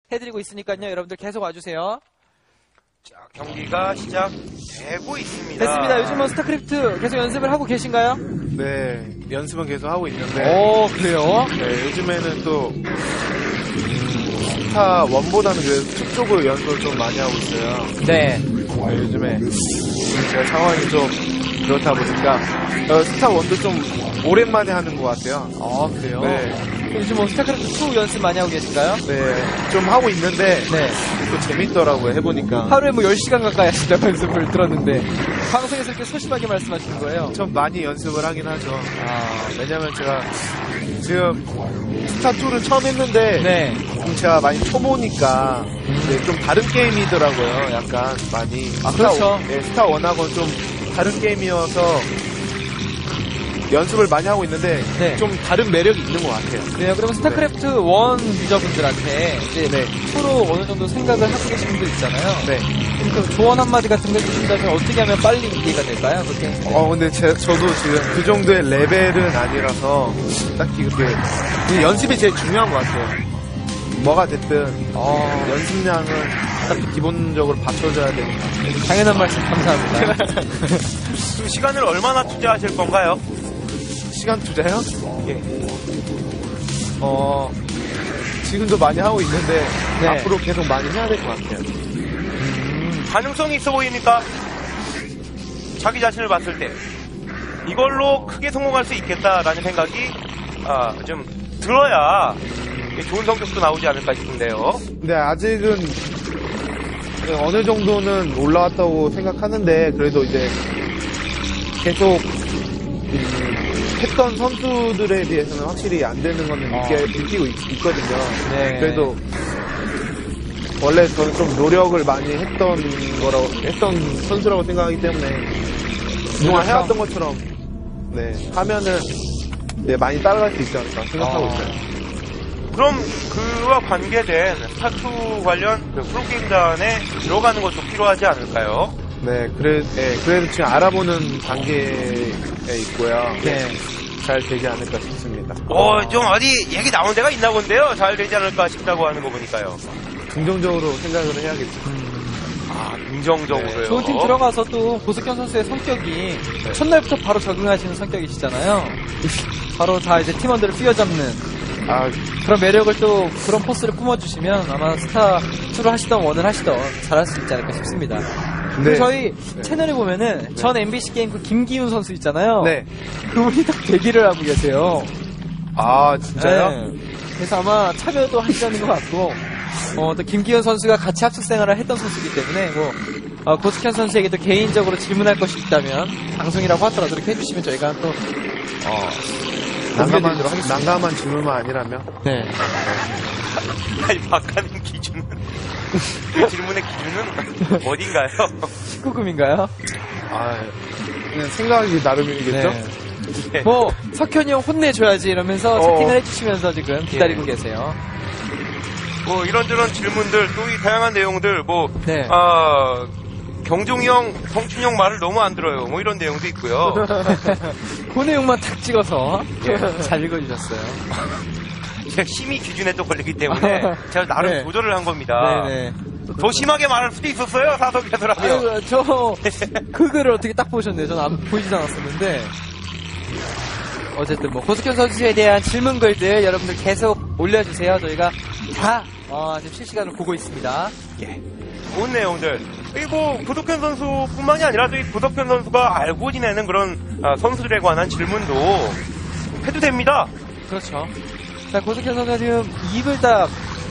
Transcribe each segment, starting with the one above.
해드리고 있으니까요. 여러분들 계속 와주세요. 자, 경기가 시작되고 있습니다. 됐습니다. 요즘 뭐 스타크래프트 계속 연습을 하고 계신가요? 네, 연습은 계속 하고 있는데. 오, 그래요? 네, 요즘에는 또 스타 1보다는 그래도 2 쪽으로 연습을 좀 많이 하고 있어요. 네. 네, 요즘에 제가 상황이 좀 그렇다 보니까 스타 1도 좀 오랜만에 하는 것 같아요. 아, 그래요? 네. 요즘 뭐 스타크래프트 2 연습 많이 하고 계신가요? 네, 좀 하고 있는데 네. 또 재밌더라고요, 해보니까. 하루에 뭐 10시간 가까이 하신다고 연습을 들었는데 방송에서 이렇게 소심하게 말씀하시는 거예요? 좀 많이 연습을 하긴 하죠. 아, 왜냐면 제가 지금 스타2를 처음 했는데 네. 좀 제가 많이 초보니까 네, 좀 다른 게임이더라고요. 약간 많이. 아, 그렇죠. 스타1하고는 좀 다른 게임이어서 연습을 많이 하고 있는데 네. 좀 다른 매력이 있는 것 같아요. 그래요. 그러면 스타크래프트 1 유저분들한테 이제 네. 프로 어느 정도 생각을 하고 계신 분들 있잖아요. 네. 그러니까 조언 한마디 같은 걸 주신다면 어떻게 하면 빨리 이해가 될까요? 그렇게. 근데 저도 지금 그 정도의 레벨은 아니라서 딱히 그렇게 연습이 제일 중요한 것 같아요. 뭐가 됐든 연습량은 딱 기본적으로 받쳐줘야 되니까. 당연한 말씀 감사합니다. 그 시간을 얼마나 투자하실 건가요? 시간 투자요? 예. 지금도 많이 하고 있는데 네. 앞으로 계속 많이 해야 될 것 같아요. 가능성이 있어 보입니까? 자기 자신을 봤을 때 이걸로 크게 성공할 수 있겠다라는 생각이 좀 들어야 좋은 성적도 나오지 않을까 싶은데요. 근데 아직은 어느 정도는 올라왔다고 생각하는데 그래도 이제 계속 했던 선수들에 비해서는 확실히 안 되는 거는 느끼고 있거든요. 네. 그래도 원래 저는 좀 노력을 많이 했던 선수라고 생각하기 때문에 그동안 해왔던 것처럼 하면은 많이 따라갈 수 있지 않을까 생각하고 있어요. 그럼 그와 관계된 스타2 관련 프로게임단에 들어가는 것도 필요하지 않을까요? 네, 그래도 지금 알아보는 단계에 있고요. 네. 잘 되지 않을까 싶습니다. 좀 어디 얘기 나온 데가 있나 본데요? 잘 되지 않을까 싶다고 하는 거 보니까요. 긍정적으로 생각을 해야겠죠. 긍정적으로요. 좋은 팀 들어가서 또 고석현 선수의 성격이 첫날부터 바로 적응하시는 성격이시잖아요. 바로 다 이제 팀원들을 휘어잡는 그런 매력을 또 그런 포스를 뿜어주시면 아마 스타2를 하시던 1을 하시던 잘할 수 있지 않을까 싶습니다. 그리고 저희 채널에 보면은 전 MBC 게임 그 김기훈 선수 있잖아요. 네. 그분이 딱 대기를 하고 계세요. 진짜요? 네. 그래서 아마 참여도 하시려는 것 같고 또 김기훈 선수가 같이 합숙 생활을 했던 선수이기 때문에 고석현 선수에게도 개인적으로 질문할 것이 있다면 방송이라고 하더라도 이렇게 해주시면 저희가 또 난감한 질문만 아니라면. 네. 아니, 바꾸는 기준은 질문의 기준은 어딘가요? 19금인가요? 그냥 생각이 나름이겠죠? 네. 석현이 형 혼내줘야지 이러면서 채팅을 해주시면서 지금 기다리고 계세요. 이런저런 질문들, 또 이 다양한 내용들, 네. 경종이 형, 성춘이 형 말을 너무 안 들어요. 이런 내용도 있고요. 그 내용만 탁 찍어서 잘 읽어주셨어요. 제가 심의 기준에 또 걸리기 때문에 제가 나름 조절을 한 겁니다. 네네. 더 심하게 말할 수도 있었어요, 사석에서라면. 그 글을 어떻게 딱 보셨네요. 저는 보이지도 않았었는데. 어쨌든 고석현 선수에 대한 질문글들 여러분들 계속 올려주세요. 저희가 다 지금 실시간으로 보고 있습니다. 좋은 내용들. 그리고 고석현 선수뿐만이 아니라 또 이 고석현 선수가 알고 지내는 그런 선수들에 관한 질문도 해도 됩니다. 그렇죠. 자, 고석현 선수가 지금 입을 딱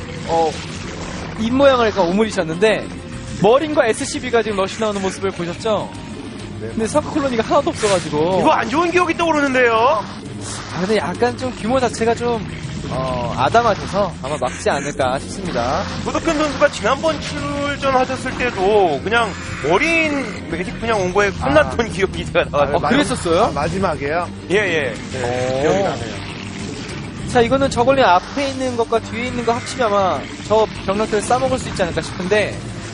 입 모양을 오므리셨는데 머린과 SCB가 지금 러시 나오는 모습을 보셨죠? 근데 서커 콜로니가 하나도 없어가지고 이거 안 좋은 기억이 떠오르는데요. 근데 약간 좀 규모 자체가 좀 아담하셔서 아마 막지 않을까 싶습니다. 고석현 선수가 지난번 출전하셨을 때도 그냥 어린 매직 그냥 온 거에 혼났던 기억이 제가 나와요. 그랬었어요? 마지막에요? 예. 기억이 나네요. 자, 이거는 저걸리 앞에 있는 것과 뒤에 있는 거 합치면 아마 저 병력들을 싸먹을 수 있지 않을까 싶은데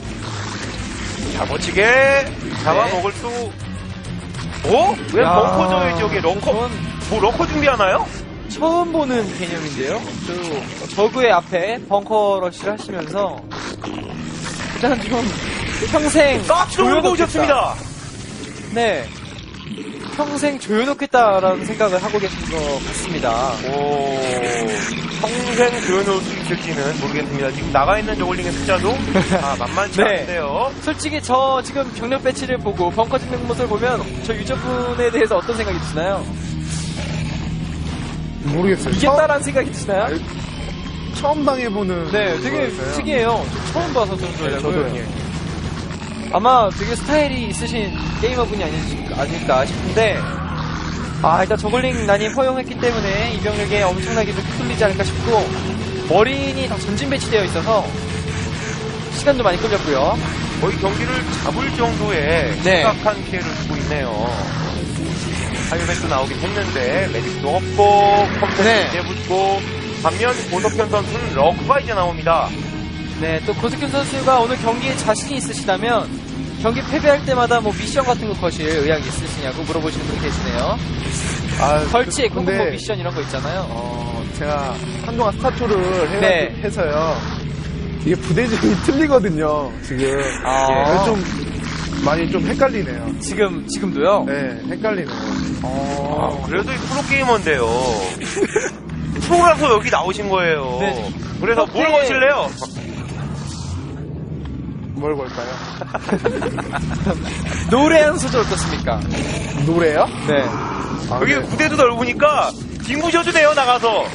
야무지게 잡아먹을 수. 왜 벙커 저기 럭커 준비하나요? 처음 보는 개념인데요. 저그의 앞에 벙커 러시를 하시면서 일단 좀 평생 깍지로 울고 오셨습니다. 네. 평생 조여놓겠다라는 생각을 하고 계신 것 같습니다. 오, 평생 조여놓을 수 있을지는 모르겠습니다. 지금 나가 있는 저글링의 숫자도 만만치 네. 않은데요. 솔직히 저 지금 병력 배치를 보고 벙커 찍는 모습을 보면 저 유저분에 대해서 어떤 생각이 드시나요? 모르겠어요. 이겼다라는 생각이 드시나요? 처음 당해보는. 네, 되게 거였어요. 특이해요. 저 처음 봐서 저는 네, 전략을. 저도. 예. 아마 되게 스타일이 있으신 게이머분이 아닐까 싶은데, 일단 저글링난이 허용했기 때문에 이 병력에 엄청나게 좀 풀리지 않을까 싶고, 머린이 다 전진 배치되어 있어서 시간도 많이 끌렸고요. 거의 경기를 잡을 정도의 네. 심각한 피해를 주고 있네요. 하이맥도 나오긴 했는데 매직도 없고 컴퓨터 네. 이제 붙고 반면 고석현 선수는 러크가 이제 나옵니다. 네, 또 고석현 선수가 오늘 경기에 자신이 있으시다면 경기 패배할 때마다 뭐 미션 같은 거 거실 의향이 있으시냐고 물어보시는 분 계시네요. 벌칙, 혹은 근데 뭐 미션 이런 거 있잖아요. 제가 한동안 스타투를 네. 해서요. 이게 부대진이 틀리거든요, 지금. 아. 좀 많이 좀 헷갈리네요. 지금도요? 네, 헷갈리네요. 그래도 이 프로게이머인데요. 프로라서 여기 나오신 거예요. 네. 그래서 뭘 거실래요? 뭘 걸까요? 노래 한 소절 어떻습니까? 노래요? 네. 여기 네. 무대도 넓으니까 뒷무셔도 돼요, 나가서.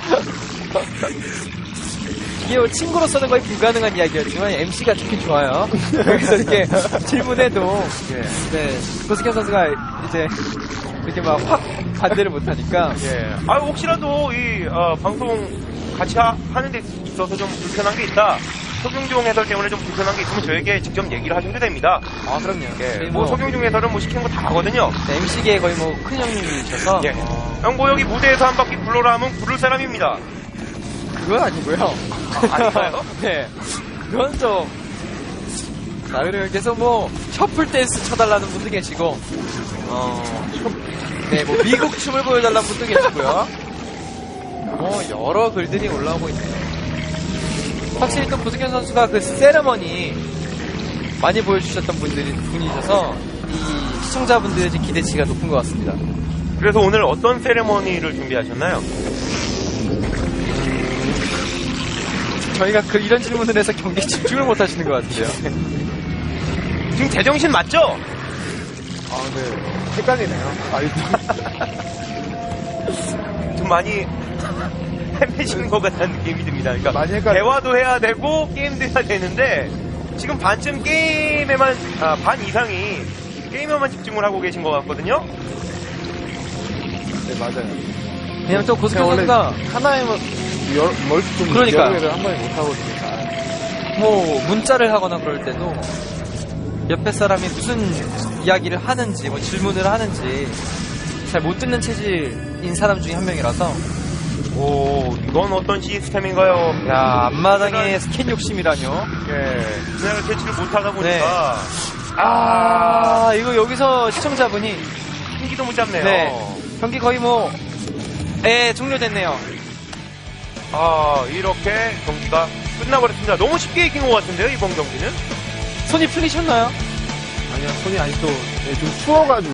이게 뭐 친구로서는 거의 불가능한 이야기였지만 MC가 좋긴 좋아요. 여기서 이렇게 질문해도 네, 고석현 선수가 이제 이렇게 막 확 반대를 못하니까 예. 혹시라도 이 방송 같이 하는 데 있어서 좀 불편한 게 있다. 석용중 해설 때문에 좀 불편한 게 있으면 저에게 직접 얘기를 하셔도 됩니다. 그럼요. 예. 뭐 석용중 해설은 뭐 시키는 거 다 하거든요. 네, MC계의 거의 뭐 큰 형님이셔서 예. 형, 뭐 여기 무대에서 한 바퀴 굴러라 하면 부를 사람입니다. 그건 아니고요. 아닌가요? 네. 그건 좀. 자, 그리고 계속 뭐, 셔플 댄스 쳐달라는 분도 계시고, 네, 뭐, 미국 춤을 보여달라는 분도 계시고요. 뭐, 여러 글들이 올라오고 있네요. 확실히 또 고석현 선수가 그 세레머니 많이 보여주셨던 분이셔서, 이 시청자분들의 기대치가 높은 것 같습니다. 그래서 오늘 어떤 세레머니를 준비하셨나요? 저희가 이런 질문을 해서 경기에 집중을 못 하시는 것 같아요. 지금 제정신 맞죠? 네. 헷갈리네요. 좀 많이 헤매시는 것 같다는 느낌이 듭니다. 그러니까 많이 헷갈려요. 대화도 해야 되고 게임도 해야 되는데 지금 반쯤 게임에만 반 이상이 게임에만 집중을 하고 계신 것 같거든요. 네, 맞아요. 왜냐면 또 고석현 원래 선수가 하나에만 좀 그러니까요. 여러 개를 한 번에 못 하거든요. 뭐 문자를 하거나 그럴 때도 옆에 사람이 무슨 이야기를 하는지 뭐 질문을 하는지 잘 못 듣는 체질인 사람 중에 한 명이라서 오, 이건 어떤 시스템인가요? 야 앞마당에 스캔 욕심이라뇨. 예, 그냥 캐치를 못하다 보니까 이거 여기서 시청자분이 한기도 못 잡네요. 네 경기 거의 뭐 종료됐네요. 이렇게 경기가 끝나버렸습니다. 너무 쉽게 이긴 것 같은데요, 이번 경기는? 손이 풀리셨나요? 아니요, 손이 아직도 좀 추워가지고.